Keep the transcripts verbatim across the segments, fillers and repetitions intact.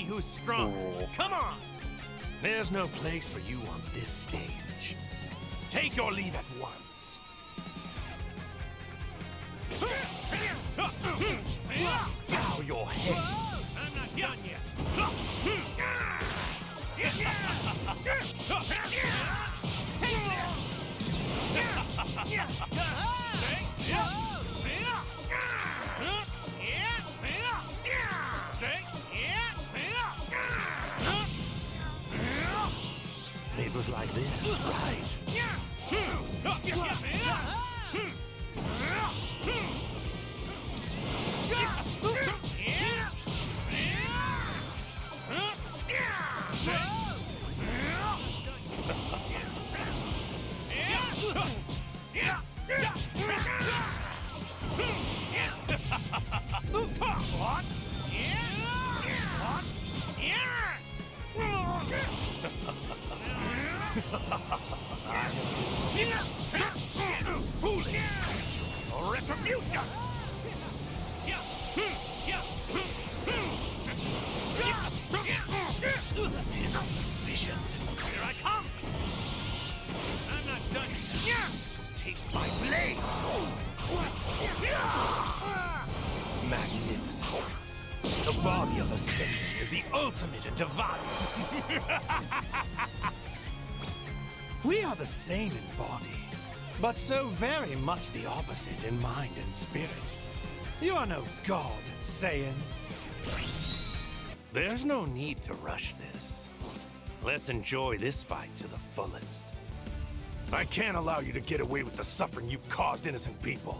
who's strong. Come on! There's no place for you on this stage. Take your leave at once. Bow your head. I'm not done yet. Take It was like this, right? What? Foolish! Retribution! Insufficient. Here I come! I'm not done yet. Taste my blade! Magnificent. The body of a Saiyan is the ultimate in divine. We are the same in body, but so very much the opposite in mind and spirit. You are no god, Saiyan. There's no need to rush this. Let's enjoy this fight to the fullest. I can't allow you to get away with the suffering you've caused innocent people.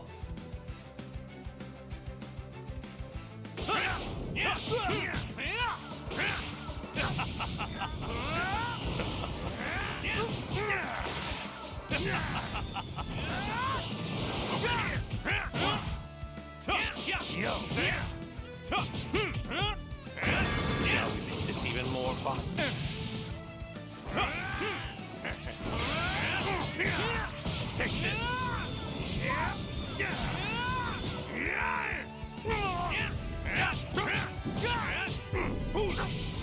Shall we make this even more fun? Take this! Foolish!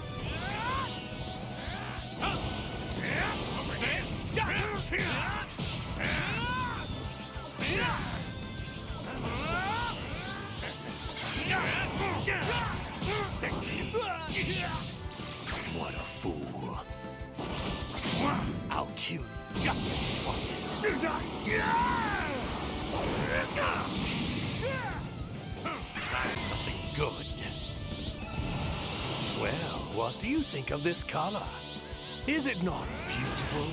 What a fool. I'll kill you just as you wanted. Try something good. Well, what do you think of this color? Is it not beautiful?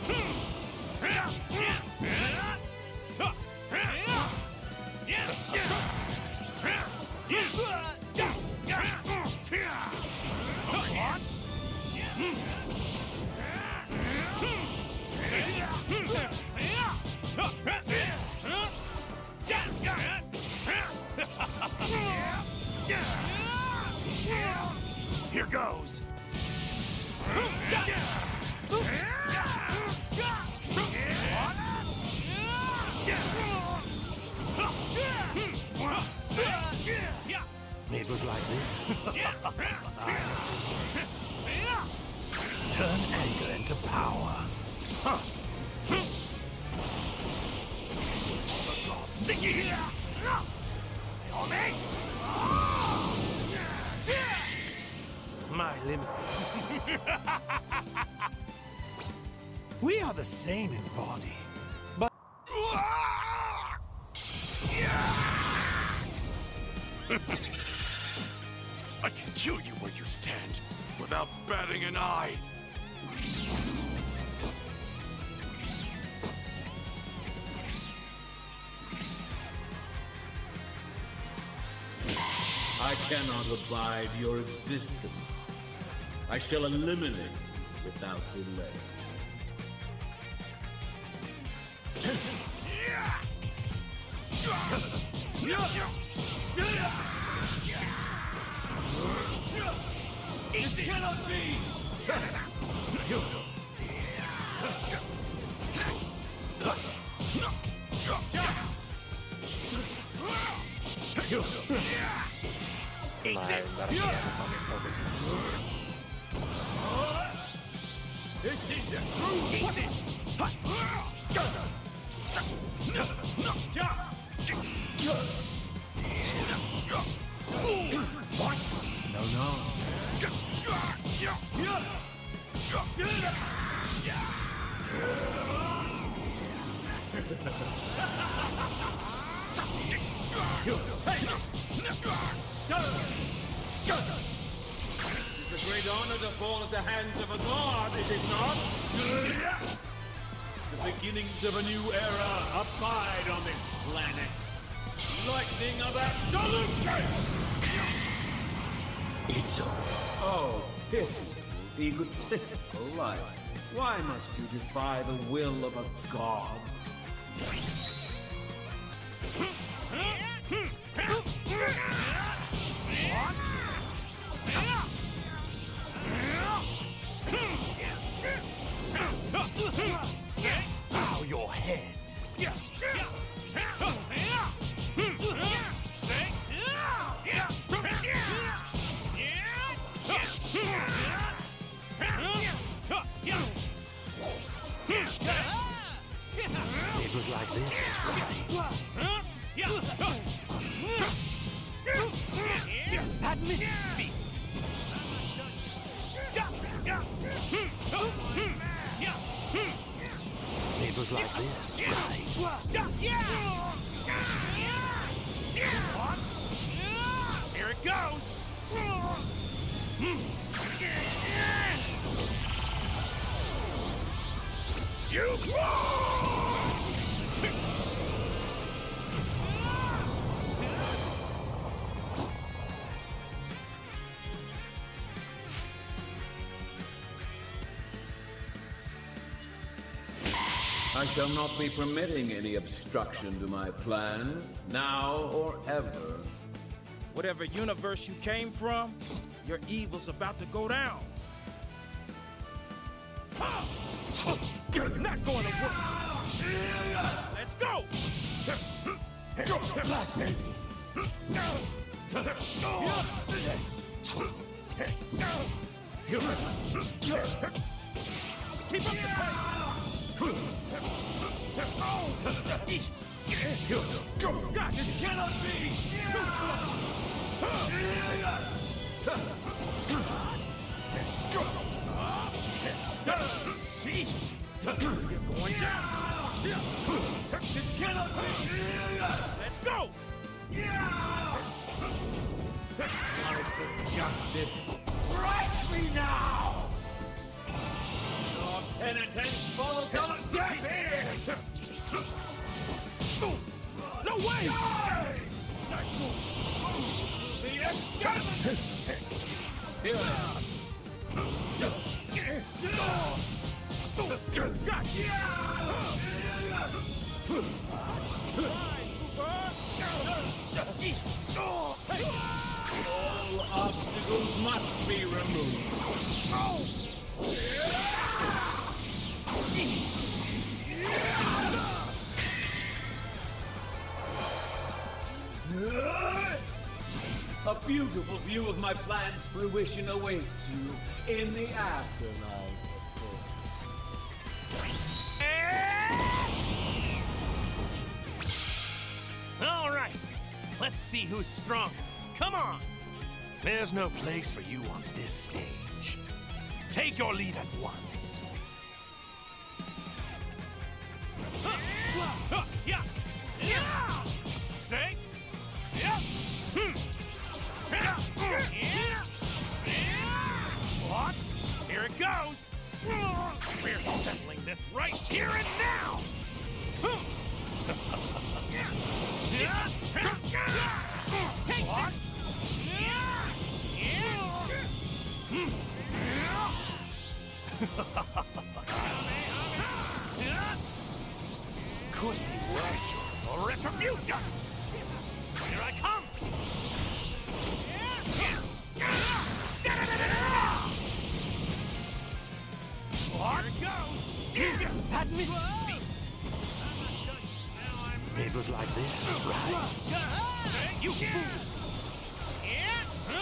Here goes. It was like this. Turn anger into power. Huh. For God's sake. My limit. We are the same in body, but I can kill you where you stand without batting an eye. I cannot abide your existence. I shall eliminate you without delay. This cannot be! Eat Vai, this! andare a fare This is your true Eat this! What? No, no. It's a great honor to fall at the hands of a god, is it not? The beginnings of a new era abide on this planet. Lightning of absolution! It's over. Oh, pity, egotistical life. Why must you defy the will of a god? Bow your head. It was like this, right? Admit defeat. It was like this, right? What? Here it goes! You I shall not be permitting any obstruction to my plans, now or ever. Whatever universe you came from, your evil's about to go down. You're not going to work. Let's go! Blast me! Keep up the pace! God, this cannot be! Too slow! You're going down! This cannot be! Let's go! Narrative justice. Strike me now! Your penitence falls on deaf ears! No way! Nice moves! The experiment! Here I am. Gotcha! All obstacles must be removed. A beautiful view of my plan's fruition awaits you in the afterlife, of course. All right, let's see who's stronger. Come on! There's no place for you on this stage. Take your leave at once. Say? What? Here it goes! We're settling this right here and now! Take what? Could be worse for retribution! Here I come! What goes? Admit defeat! It was like this, right? You fool!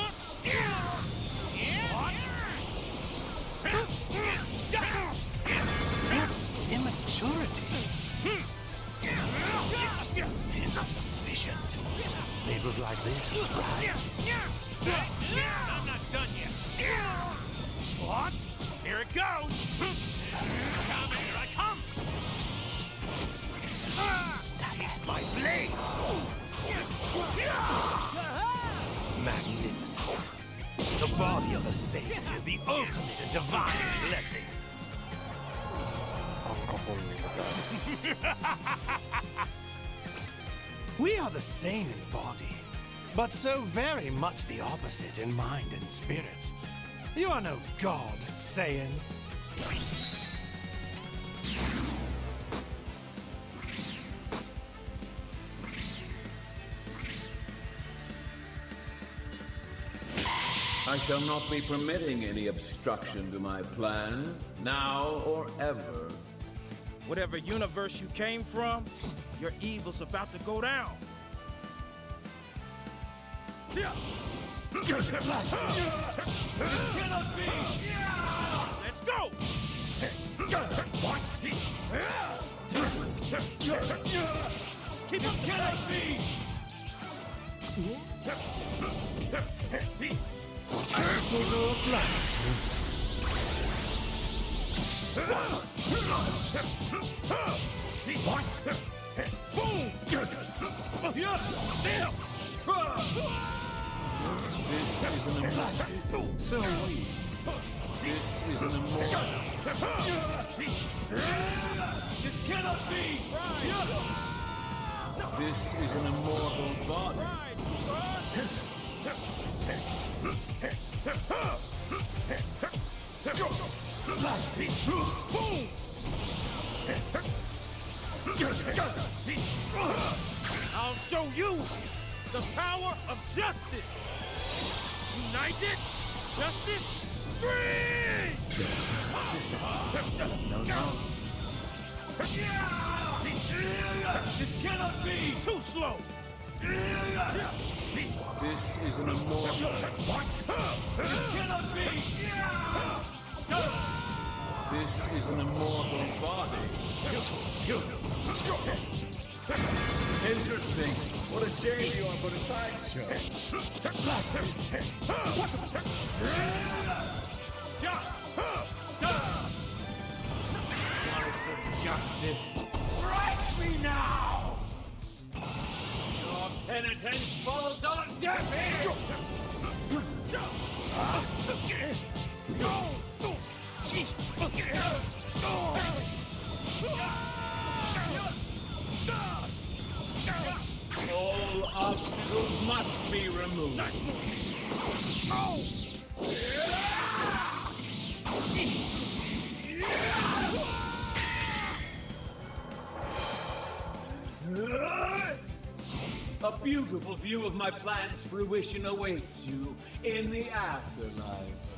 goes like this, right? I'm not done yet. What? Here it goes. Come, here I come. Taste my blade. Magnificent. The body of a saint is the ultimate in divine blessings. We are the same in body, but so very much the opposite in mind and spirit. You are no god, Saiyan. I shall not be permitting any obstruction to my plans, now or ever. Whatever universe you came from, your evil's about to go down. This cannot be! Let's go! What? Keep this cannot be! I suppose I'll oblige. What? Boom! This is an immortal. So weak. This is an immortal. This cannot be! This is an immortal body. Blast me! Boom! I'll show you the power of justice! United, justice, free! No, no. This cannot be! Too slow! This is an immortal. What? This cannot be! This is an immortal body. Interesting. What a shame you are but a sideshow. Justice, strike me now! Your penitence falls on deaf ears! All obstacles must be removed. Nice move. Oh! A beautiful view of my plan's fruition awaits you in the afterlife.